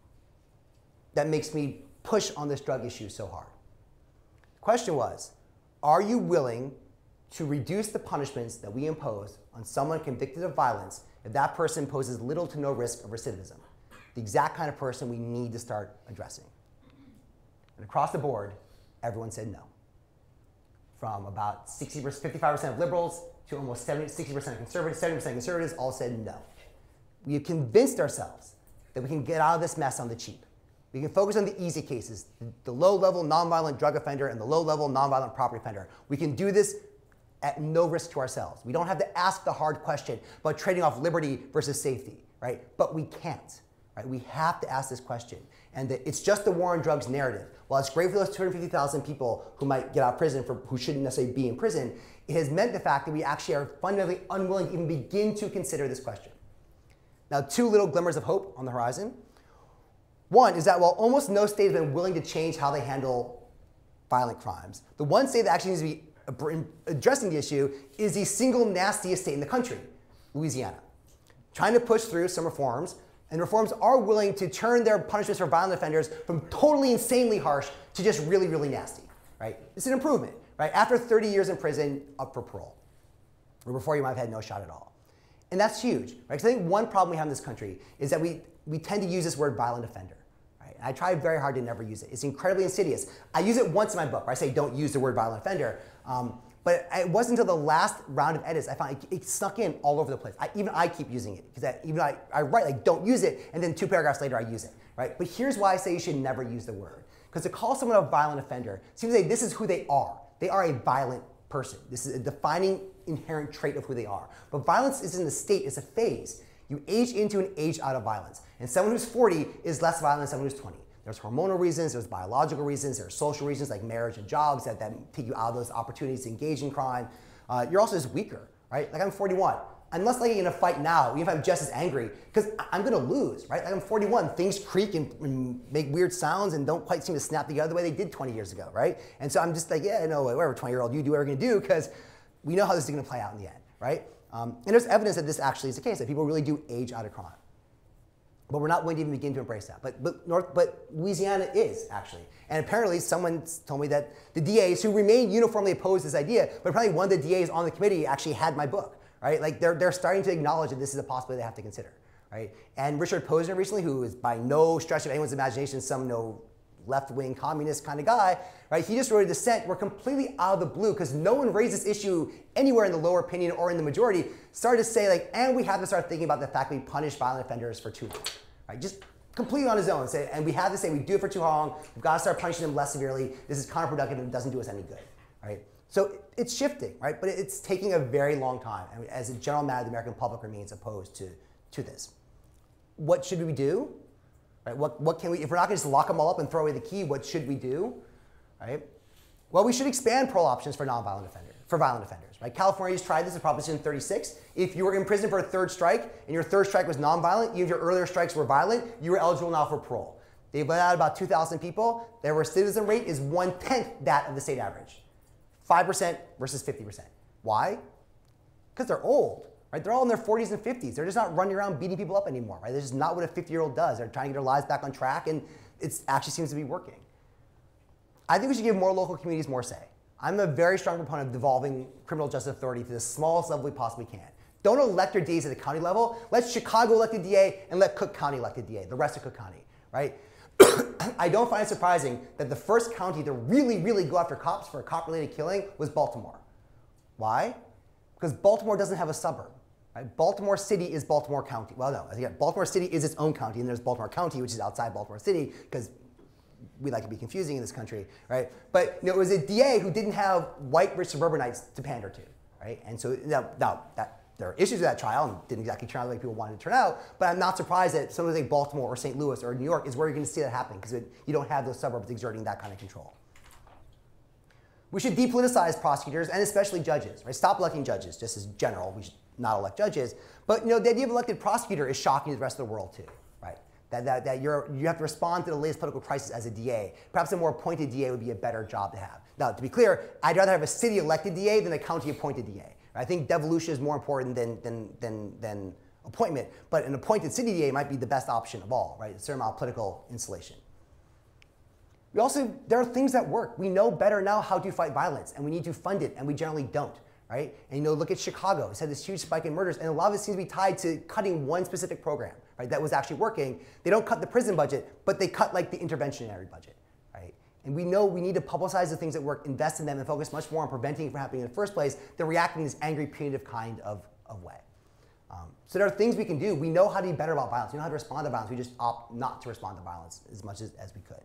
that makes me push on this drug issue so hard. The question was, are you willing to reduce the punishments that we impose on someone convicted of violence if that person poses little to no risk of recidivism? The exact kind of person we need to start addressing. And across the board, everyone said no. From about 55% of liberals to almost 60% of conservatives, 70% of conservatives all said no. We have convinced ourselves that we can get out of this mess on the cheap. We can focus on the easy cases, the low-level nonviolent drug offender and the low-level nonviolent property offender. We can do this at no risk to ourselves. We don't have to ask the hard question about trading off liberty versus safety, right? But we can't, right? We have to ask this question. And it's just the war on drugs narrative. While it's great for those 250,000 people who might get out of prison who shouldn't necessarily be in prison, it has meant the fact that we actually are fundamentally unwilling to even begin to consider this question. Now, two little glimmers of hope on the horizon. One is that while almost no state has been willing to change how they handle violent crimes, the one state that actually needs to be addressing the issue is the single nastiest state in the country, Louisiana. Trying to push through some reforms, and reforms are willing to turn their punishments for violent offenders from totally insanely harsh to just really, really nasty, right? It's an improvement, right? After 30 years in prison, up for parole. Or before you might have had no shot at all. And that's huge, right? Because I think one problem we have in this country is that we tend to use this word violent offender, right? And I try very hard to never use it. It's incredibly insidious. I use it once in my book where I say don't use the word violent offender. But it wasn't until the last round of edits I found it snuck in all over the place. Even I keep using it because I write like don't use it, and then 2 paragraphs later I use it, right? But here's why I say you should never use the word. Because to call someone a violent offender seems to say this is who they are. They are a violent person. This is a defining inherent trait of who they are. But violence isn't a state, it's a phase. You age into and age out of violence. And someone who's 40 is less violent than someone who's 20. There's hormonal reasons, there's biological reasons, there's social reasons like marriage and jobs that take you out of those opportunities to engage in crime. You're also just weaker, right? Like I'm 41. I'm less likely in a fight now, even if I'm just as angry, because I'm gonna lose, right? Like I'm 41, things creak and make weird sounds and don't quite seem to snap together the way they did 20 years ago, right? And so I'm just like, yeah, no, whatever, 20-year-old, you do whatever you're gonna do, because we know how this is gonna play out in the end, right? And there's evidence that this actually is the case, that people really do age out of crime. But we're not willing to even begin to embrace that. But Louisiana is, actually. And apparently someone told me that the DAs who remain uniformly opposed to this idea, but probably one of the DAs on the committee actually had my book, right? Like they're starting to acknowledge that this is a possibility they have to consider, right? And Richard Posner recently, who is by no stretch of anyone's imagination some left-wing communist kind of guy, right? He just wrote a dissent where completely out of the blue, because no one raised this issue anywhere in the lower opinion or in the majority, started to say like, and we have to start thinking about the fact that we punish violent offenders for too long, right? Just completely on his own, say, and we have to say we do it for too long, we've got to start punishing them less severely, this is counterproductive and it doesn't do us any good, right? So it's shifting, right? But it's taking a very long time. I mean, as a general matter, the American public remains opposed to this. What should we do? Right? What can we, if we're not going to just lock them all up and throw away the key, what should we do? Right? Well, we should expand parole options for violent offenders. Right? California's tried this in Proposition 36. If you were in prison for a third strike and your third strike was nonviolent, even if your earlier strikes were violent, you were eligible now for parole. They've let out about 2,000 people. Their recidivism rate is 1/10 that of the state average. 5% versus 50%. Why? Because they're old. Right? They're all in their 40s and 50s. They're just not running around beating people up anymore. Right? That's just not what a 50-year-old does. They're trying to get their lives back on track, and it actually seems to be working. I think we should give more local communities more say. I'm a very strong proponent of devolving criminal justice authority to the smallest level we possibly can. Don't elect your DAs at the county level. Let Chicago elect a DA and let Cook County elect a DA, the rest of Cook County. Right? I don't find it surprising that the first county to really, really go after cops for a cop-related killing was Baltimore. Why? Because Baltimore doesn't have a suburb. Right? Baltimore City is Baltimore County. Well, no, again, Baltimore City is its own county, and there's Baltimore County, which is outside Baltimore City, because we like to be confusing in this country, right? But it was a DA who didn't have white rich suburbanites to pander to, right? And so now there are issues with that trial and didn't exactly turn out the way people wanted it to turn out, but I'm not surprised that something like Baltimore or St. Louis or New York is where you're going to see that happen, because you don't have those suburbs exerting that kind of control. We should depoliticize prosecutors and especially judges, right? Stop electing judges, just as general. We should not elect judges. But the idea of elected prosecutor is shocking to the rest of the world too, right? That you have to respond to the latest political crisis as a DA. Perhaps a more appointed DA would be a better job to have. Now, to be clear, I'd rather have a city elected DA than a county appointed DA. I think devolution is more important than appointment, but an appointed city DA might be the best option of all, right? A certain amount of political insulation. There are things that work. We know better now how to fight violence, and we need to fund it, and we generally don't, right? And look at Chicago. It's had this huge spike in murders, and a lot of it seems to be tied to cutting one specific program, right? That was actually working. They don't cut the prison budget, but they cut like the interventionary budget, right? And we know we need to publicize the things that work, invest in them, and focus much more on preventing it from happening in the first place than reacting in this angry, punitive kind of way. So there are things we can do. We know how to be better about violence. We know how to respond to violence. We just opt not to respond to violence as much as we could.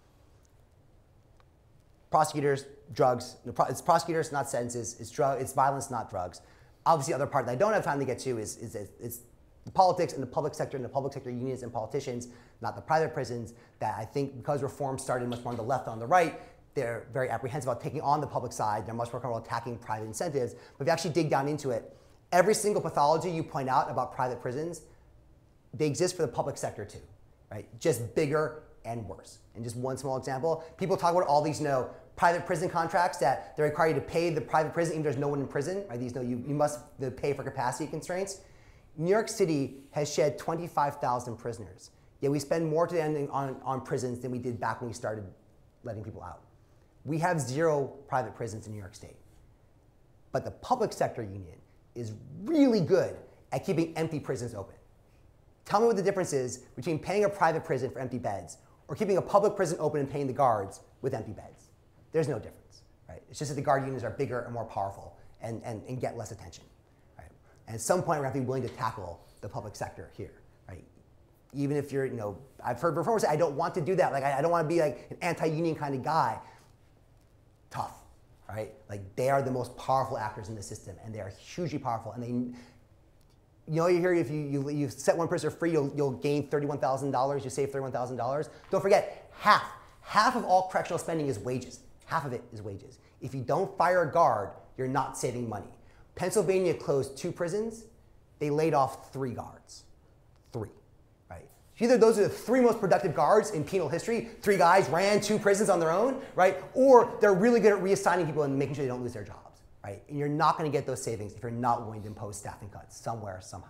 Prosecutors, drugs. It's prosecutors, not sentences. It's violence, not drugs. Obviously, the other part that I don't have time to get to is the politics in the public sector and the public sector unions and politicians, not the private prisons, that I think because reform started much more on the left than on the right, they're very apprehensive about taking on the public side. They're much more comfortable attacking private incentives. But if you actually dig down into it, every single pathology you point out about private prisons, they exist for the public sector too, right? Just bigger and worse. And just one small example, people talk about all these private prison contracts that they require you to pay the private prison even if there's no one in prison, right? These you must pay for capacity constraints. New York City has shed 25,000 prisoners. Yet we spend more today on prisons than we did back when we started letting people out. We have 0 private prisons in New York State. But the public sector union is really good at keeping empty prisons open. Tell me what the difference is between paying a private prison for empty beds or keeping a public prison open and paying the guards with empty beds. There's no difference, right? It's just that the guard unions are bigger and more powerful and get less attention, right? And at some point, we're going to have to be willing to tackle the public sector here, right? Even if you're, I've heard reformers say, I don't want to do that. Like, I don't want to be like an anti-union kind of guy. Tough, right? Like, they are the most powerful actors in the system, and they are hugely powerful. And you hear if you set one prisoner free, you'll gain $31,000. You save $31,000. Don't forget, half of all correctional spending is wages. Half of it is wages. If you don't fire a guard, you're not saving money. Pennsylvania closed 2 prisons. They laid off 3 guards. 3, right? Either those are the 3 most productive guards in penal history. 3 guys ran 2 prisons on their own, right? Or they're really good at reassigning people and making sure they don't lose their jobs, right? And you're not going to get those savings if you're not willing to impose staffing cuts somewhere, somehow.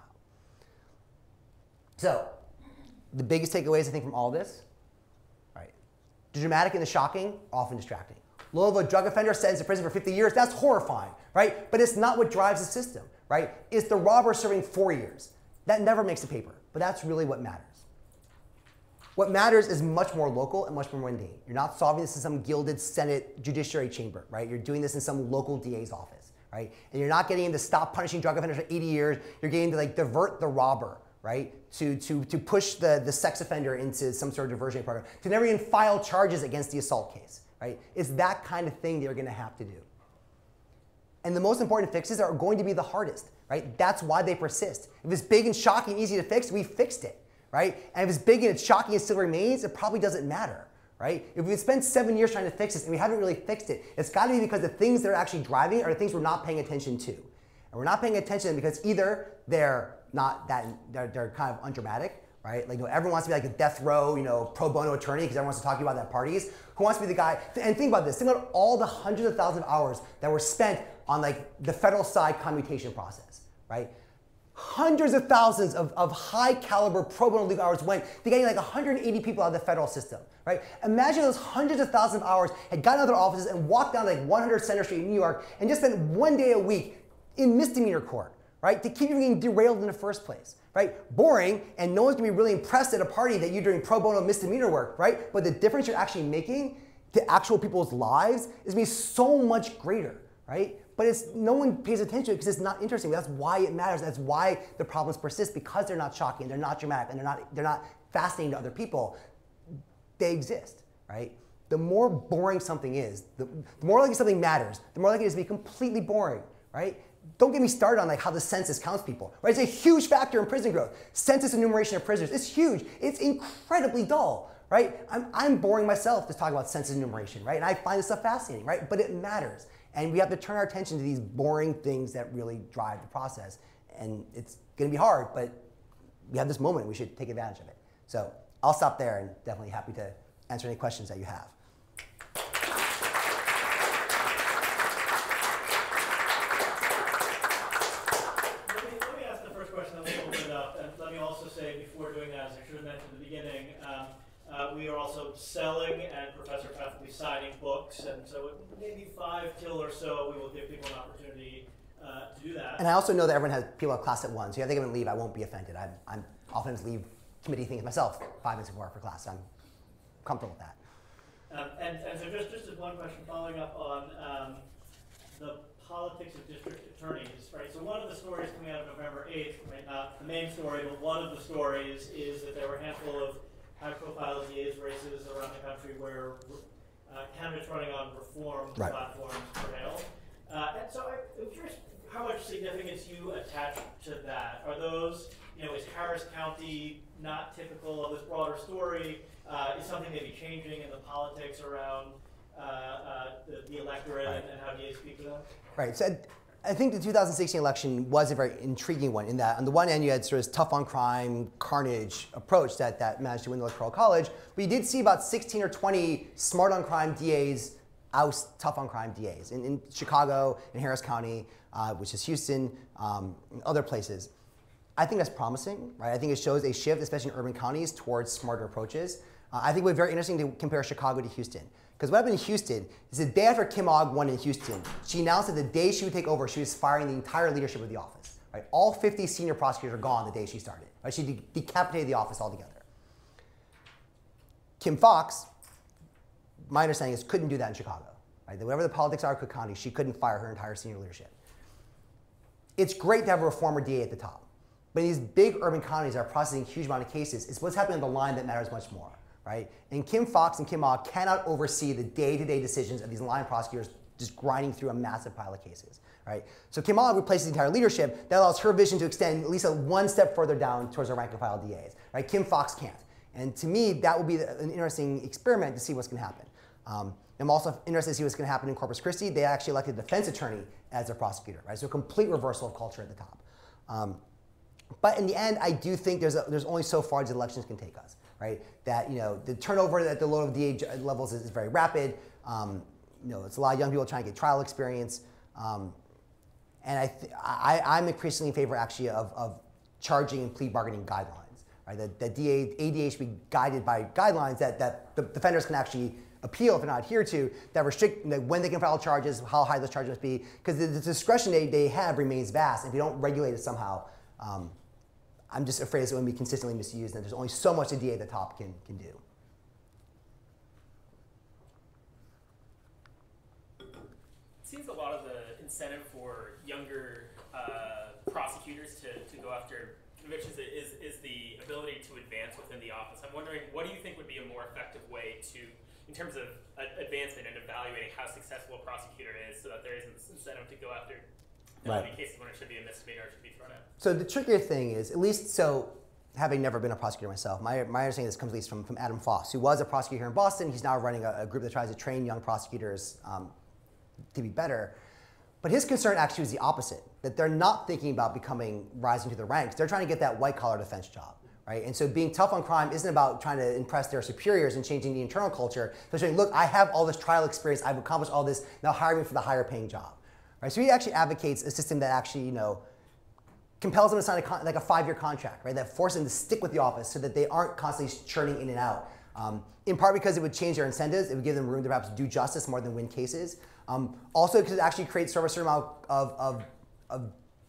So the biggest takeaways, I think, from all this, right? The dramatic and the shocking, often distracting. Low-level drug offender sentenced to prison for 50 years, that's horrifying, right? But it's not what drives the system, right? It's the robber serving 4 years. That never makes the paper, but that's really what matters. What matters is much more local and much more mundane. You're not solving this in some gilded Senate judiciary chamber, right? You're doing this in some local DA's office, right? And you're not getting him to stop punishing drug offenders for 80 years. You're getting to divert the robber, right? To push the sex offender into some sort of diversion program, to never even file charges against the assault case. Right? It's that kind of thing they're going to have to do. And the most important fixes are going to be the hardest, right? That's why they persist. If it's big and shocking, easy to fix, we fixed it, right? And if it's big and it's shocking and still remains, it probably doesn't matter, right? If we spent 7 years trying to fix this and we haven't really fixed it, it's got to be because the things that are actually driving it are the things we're not paying attention to. And we're not paying attention because either they're kind of undramatic, right? Like, everyone wants to be like a death row, pro bono attorney because everyone wants to talk to you about that at parties. Who wants to be the guy? And think about this. Think about all the hundreds of thousands of hours that were spent on the federal side commutation process, right? Hundreds of thousands of high caliber pro bono legal hours went to getting 180 people out of the federal system, right? Imagine those hundreds of thousands of hours had gotten out of their offices and walked down 100 Center Street in New York and just spent 1 day a week in misdemeanor court, right? To keep you from getting derailed in the first place, right? Boring, and no one's gonna be really impressed at a party that you're doing pro bono misdemeanor work, right? But the difference you're actually making to actual people's lives is gonna be so much greater, right? But no one pays attention to it because it's not interesting. That's why it matters. That's why the problems persist, because they're not shocking, they're not dramatic, and they're not fascinating to other people. They exist, right? The more boring something is, the more likely something matters, the more likely it is to be completely boring, right? Don't get me started on like how the census counts people, right? It's a huge factor in prison growth. Census enumeration of prisoners, it's huge. It's incredibly dull, right? I'm boring myself to talk about census enumeration, right? And I find this stuff fascinating, right? But it matters. And we have to turn our attention to these boring things that really drive the process. And it's gonna be hard, but we have this moment, we should take advantage of it. So I'll stop there and definitely happy to answer any questions that you have. Let me ask the first question, then we'll open it up. And let me also say, before doing that, as I should have mentioned at the beginning, we are also selling, and Professor Pfaff will be signing books. And so maybe 5 till or so, we will give people an opportunity to do that. And I also know that everyone has people have class at 1, so if I think I'm gonna leave, I won't be offended. I'm often leave committee things myself 5 minutes before for class. So I'm comfortable with that. And so just as one question following up on the politics of district attorneys, right? So one of the stories coming out of November 8th, right, not the main story, but one of the stories is that there were a handful of high-profile DA's races around the country where candidates running on reform platforms prevailed. And so I'm curious how much significance you attach to that. Are those, is Harris County not typical of this broader story? Is something maybe changing in the politics around the electorate and how DAs speak to them? Right. So I think the 2016 election was a very intriguing one in that on the one hand you had sort of tough on crime, carnage approach that managed to win the Electoral College, but you did see about 16 or 20 smart on crime DAs oust tough on crime DAs in Chicago, in Harris County, which is Houston, and other places. I think that's promising, right? I think it shows a shift, especially in urban counties, towards smarter approaches. I think it would be very interesting to compare Chicago to Houston. Because what happened in Houston is the day after Kim Ogg won in Houston, she announced that the day she would take over, she was firing the entire leadership of the office. Right? All 50 senior prosecutors are gone the day she started. Right? She decapitated the office altogether. Kim Foxx, my understanding is, couldn't do that in Chicago. Right? Whatever the politics are in Cook County, she couldn't fire her entire senior leadership. It's great to have a reformer DA at the top. But in these big urban counties that are processing a huge amount of cases, it's what's happening on the line that matters much more. Right? And Kim Foxx and Kim Ogg cannot oversee the day-to-day decisions of these line prosecutors just grinding through a massive pile of cases. Right? So Kim Ogg replaces the entire leadership. That allows her vision to extend at least one step further down towards the rank and file DAs. Right? Kim Foxx can't. And to me, that will be an interesting experiment to see what's going to happen. I'm also interested to see what's going to happen in Corpus Christi. They actually elected a defense attorney as their prosecutor. Right? So a complete reversal of culture at the top. But in the end, I do think there's only so far as elections can take us. Right? That the turnover at the low DA levels is very rapid. It's a lot of young people trying to get trial experience, and I'm increasingly in favor actually of charging and plea bargaining guidelines. Right? That ADA should be guided by guidelines that the defenders can actually appeal if they're not adhered to, that restrict when they can file charges, how high those charges must be, because the discretion they have remains vast. If you don't regulate it somehow. I'm just afraid it's going to be consistently misused, and there's only so much a DA at the top can do. It seems a lot of the incentive for younger prosecutors to go after convictions is the ability to advance within the office. I'm wondering, what do you think would be a more effective way to, in terms of advancement and evaluating how successful a prosecutor is, so that there isn't this incentive to go after cases when it should be a misdemeanor or should be thrown out? So the trickier thing is, at least having never been a prosecutor myself, my understanding of this comes at least from Adam Foss, who was a prosecutor here in Boston. He's now running a group that tries to train young prosecutors to be better. But his concern actually was the opposite, that they're not thinking about rising to the ranks. They're trying to get that white-collar defense job. Right? And so being tough on crime isn't about trying to impress their superiors and changing the internal culture. They're saying, look, I have all this trial experience, I've accomplished all this, now hire me for the higher paying job. Right? So he actually advocates a system that actually, compels them to sign like a 5-year contract, right? That forces them to stick with the office so that they aren't constantly churning in and out. In part because it would change their incentives, it would give them room to perhaps do justice more than win cases. Also because it actually creates sort of a certain amount of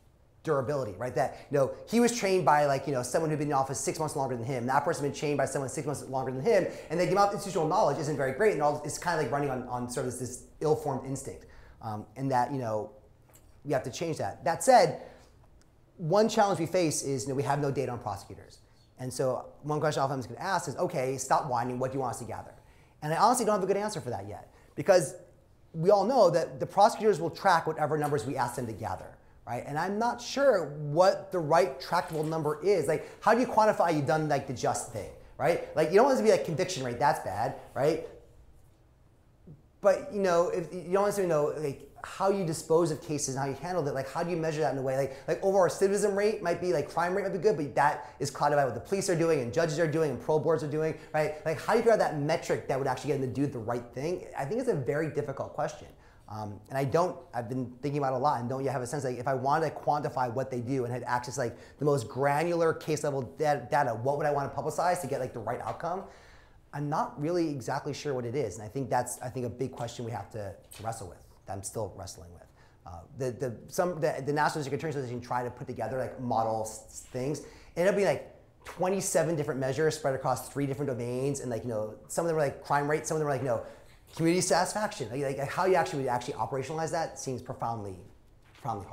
durability, right? That, he was trained by someone who'd been in the office 6 months longer than him. That person had been trained by someone 6 months longer than him, and the amount of institutional knowledge isn't very great, and it's kind of like running on sort of this ill-formed instinct, and that we have to change that. That said, one challenge we face is we have no data on prosecutors, and so one question I'm going to ask is, okay, stop whining. What do you want us to gather? And I honestly don't have a good answer for that yet, because we all know that the prosecutors will track whatever numbers we ask them to gather. Right? And I'm not sure what the right tractable number is. Like, how do you quantify you've done the just thing, right? Like, you don't want it to be like conviction rate, that's bad, right? But if you don't want to know how you dispose of cases and how you handle it, how do you measure that in a way? Like overall recidivism rate might be, crime rate might be good, but that is clouded by what the police are doing and judges are doing and parole boards are doing, right? Like, how do you figure out that metric that would actually get them to do the right thing? I think it's a very difficult question. And I've been thinking about it a lot and don't yet have a sense, if I wanted to quantify what they do and had access to the most granular case level data, what would I want to publicize to get the right outcome? I'm not really exactly sure what it is. And I think that's, a big question we have to wrestle with, that I'm still wrestling with. The National District Attorney's Association tried to put together model things. It ended up being 27 different measures spread across 3 different domains. And some of them were crime rate, some of them were community satisfaction. How you actually operationalize that seems profoundly hard.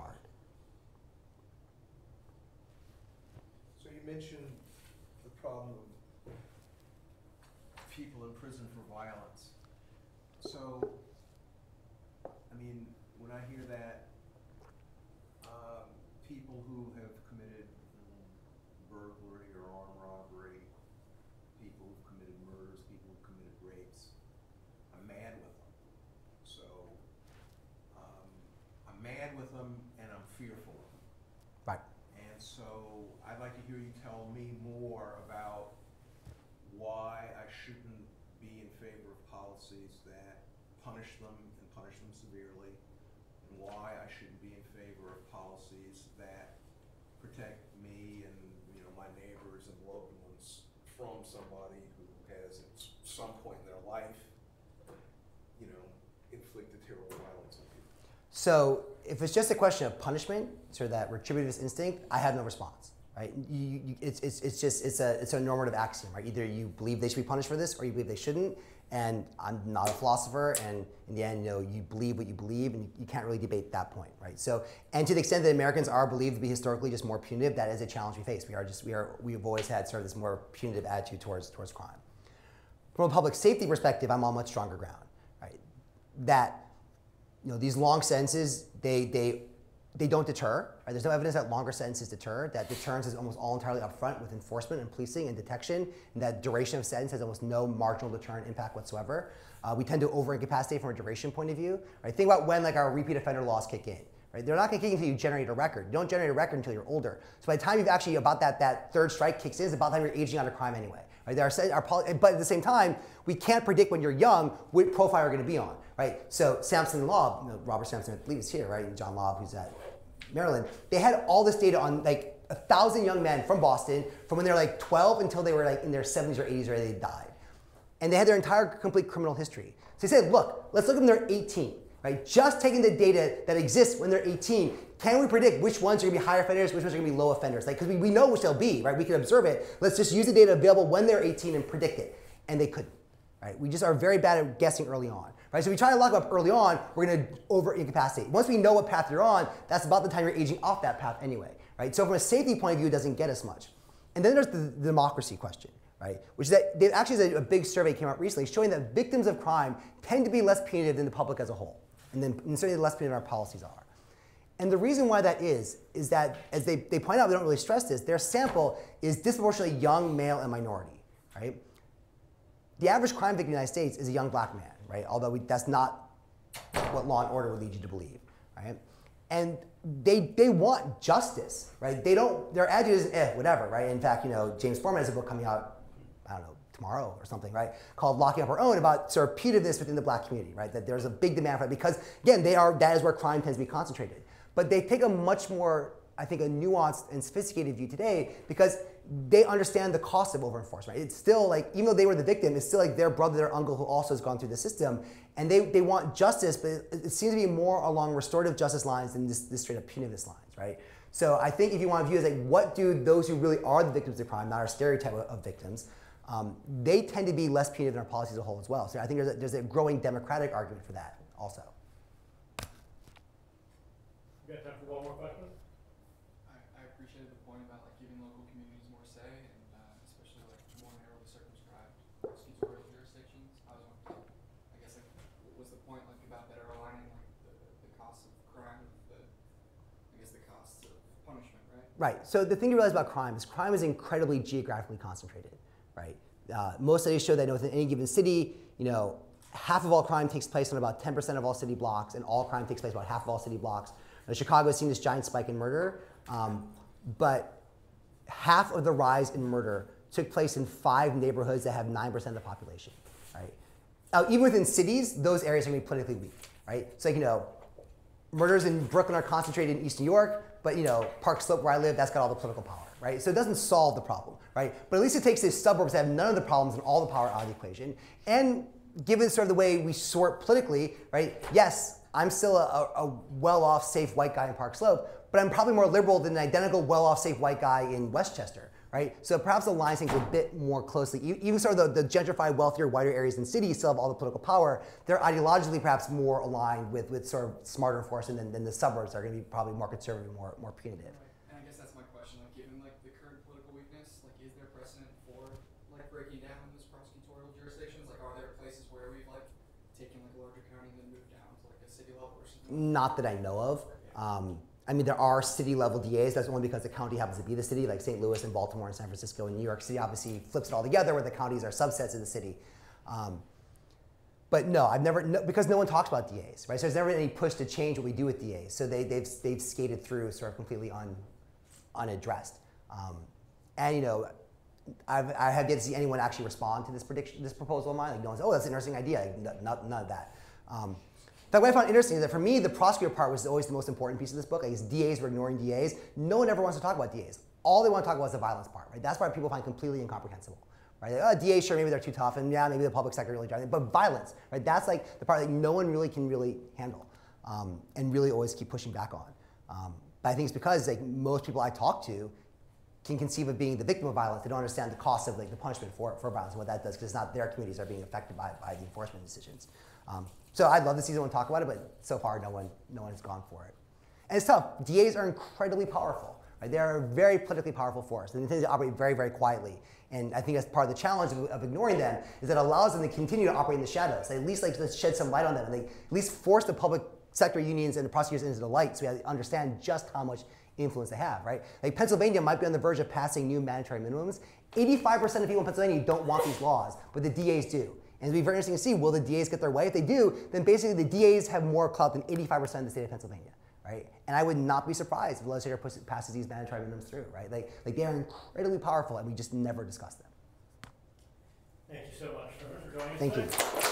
So you mentioned the problem of people in prison for violence. So, when I hear that, people who have committed burglary or armed robbery, people who've committed murders, people who've committed rapes, I'm mad with them. So I'm mad with them and I'm fearful of them. Right. And so I'd like to hear you tell me more about why I shouldn't be in favor of policies that punish them and punish them severely, and why I shouldn't be in favor of policies that protect me and my neighbors and loved ones from somebody who has at some point in their life inflicted terrible violence on people. So if it's just a question of punishment, sort of that retributive instinct, I have no response, right? It's a normative axiom, right? Either you believe they should be punished for this or you believe they shouldn't. And I'm not a philosopher, and in the end, you believe what you believe, and you can't really debate that point, right? So, and to the extent that Americans are believed to be historically just more punitive, that is a challenge we face. We've always had sort of this more punitive attitude towards crime. From a public safety perspective, I'm on much stronger ground, right? That, these long sentences, they don't deter. Right? There's no evidence that longer sentences deter. That deterrence is almost all entirely upfront with enforcement and policing and detection. And that duration of sentence has almost no marginal deterrent impact whatsoever. We tend to over-incapacitate from a duration point of view. Right? Think about when our repeat offender laws kick in. Right? They're not going to kick in until you generate a record. You don't generate a record until you're older. So by the time you've actually that third strike kicks in, it's about the time you're aging out of crime anyway. Right? But at the same time, we can't predict when you're young what profile you're going to be on. Right? So Sampson and Lobb, Robert Sampson, I believe is here, right? And John Lobb, who's at Maryland, they had all this data on 1,000 young men from Boston from when they were 12 until they were in their 70s or 80s or they died. And they had their entire complete criminal history. So they said, look, let's look at them when they're 18, right? Just taking the data that exists when they're 18, can we predict which ones are going to be higher offenders, which ones are going to be low offenders? Because we know which they'll be, right? We can observe it. Let's just use the data available when they're 18 and predict it. And they couldn't, right? We just are very bad at guessing early on. Right, so we try to lock them up early on, we're going to over-incapacitate. Once we know what path you're on, that's about the time you're aging off that path anyway. Right? So from a safety point of view, it doesn't get us much. And then there's the democracy question, right? Which is that there actually is a big survey came out recently showing that victims of crime tend to be less punitive than the public as a whole. And certainly less punitive than our policies are. And the reason why that is that, as they point out, they don't really stress this, their sample is disproportionately young, male, and minority. Right? The average crime victim in the United States is a young black man. Right? Although that's not what Law and Order would lead you to believe, right? And they want justice, right? Their attitude is whatever, right? In fact, James Foreman has a book coming out, I don't know, tomorrow or something, right? Called Locking Up Our Own, about sort of punitiveness within the black community, right? That there's a big demand for it because, again, that is where crime tends to be concentrated. But they take a much more, I think, a nuanced and sophisticated view today because they understand the cost of over-enforcement. It's still like, even though they were the victim, it's still like their brother, their uncle who also has gone through the system. And they want justice, but it seems to be more along restorative justice lines than this straight up punitivist lines, right? So I think if you want to view it as like, what do those who really are the victims of crime, not our stereotype of victims, they tend to be less punitive in our policies as a whole as well. So I think there's a growing democratic argument for that also. You got time for one more question? I appreciated the point about like giving local communities more say, and especially like more narrowly circumscribed prosecutorial jurisdictions. I guess like, what was the point like about better aligning like the costs of crime with the costs of punishment, right? Right. So the thing to realize about crime is incredibly geographically concentrated, right? Most studies show that within any given city, half of all crime takes place on about 10% of all city blocks, and all crime takes place about half of all city blocks. Chicago has seen this giant spike in murder, but half of the rise in murder took place in 5 neighborhoods that have 9% of the population, right? Even within cities, those areas are going to be politically weak, right? So like, murders in Brooklyn are concentrated in East New York, but Park Slope where I live, that's got all the political power, right? So it doesn't solve the problem, right? But at least it takes these suburbs that have none of the problems and all the power out of the equation. And given sort of the way we sort politically, right? Yes, I'm still a well-off, safe white guy in Park Slope, but I'm probably more liberal than an identical well-off, safe white guy in Westchester, right? So perhaps the lines things a bit more closely. Even sort of the gentrified, wealthier, whiter areas in cities still have all the political power. They're ideologically perhaps more aligned with sort of smarter enforcement than the suburbs are going to be probably more conservative, more punitive. And I guess that's my question. Like, given like the current political weakness, like, is there precedent for like breaking down those prosecutorial jurisdictions? Like, are there places where we've like taken like a larger county and then moved down to like a city level or something? Not that I know of. I mean, there are city-level DAs. That's only because the county happens to be the city, like St. Louis and Baltimore and San Francisco and New York City obviously flips it all together where the counties are subsets of the city. But no, because no one talks about DAs, right? So there's never been any push to change what we do with DAs. So they've skated through sort of completely unaddressed. And I have yet to see anyone actually respond to this proposal of mine. Like no one's, oh, that's an interesting idea. Like, none of that. In fact, what I found interesting is that for me, the prosecutor part was always the most important piece of this book. Like, DAs were ignoring DAs. No one ever wants to talk about DAs. All they want to talk about is the violence part, right? That's why people find completely incomprehensible, right? Like, oh, DAs, sure, maybe they're too tough, and yeah, maybe the public sector really drives it. But violence, right? That's like the part that no one really can handle, and really always keep pushing back on. But I think it's because like most people I talk to can conceive of being the victim of violence. They don't understand the cost of like the punishment for violence and what that does, because it's not their communities that are being affected by the enforcement decisions. So I'd love to see someone talk about it, but so far no one has gone for it. And it's tough. DAs are incredibly powerful. Right? They are a very politically powerful force, and they tend to operate very, very quietly. And I think that's part of the challenge of ignoring them is that it allows them to continue to operate in the shadows. They at least like to shed some light on them, and they at least force the public sector unions and the prosecutors into the light, so we understand just how much influence they have. Right? Like Pennsylvania might be on the verge of passing new mandatory minimums. 85% of people in Pennsylvania don't want these laws, but the DAs do. And it'll be very interesting to see, will the DAs get their way? If they do, then basically the DAs have more clout than 85% of the state of Pennsylvania, right? And I would not be surprised if the legislature passes these mandatory minimums through, right? Like they are incredibly powerful, and we just never discuss them. Thank you so much for joining us Thank today. you.